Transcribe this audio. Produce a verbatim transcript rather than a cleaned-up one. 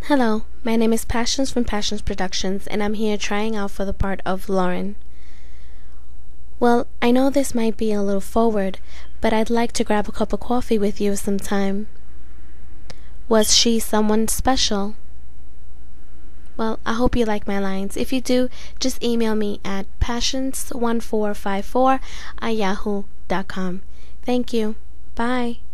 Hello, my name is Passions from Passions Productions, and I'm here trying out for the part of Lauren. Well, I know this might be a little forward, but I'd like to grab a cup of coffee with you sometime. Was she someone special? Well, I hope you like my lines. If you do, just email me at passions one four five four at yahoo dot com. Thank you. Bye.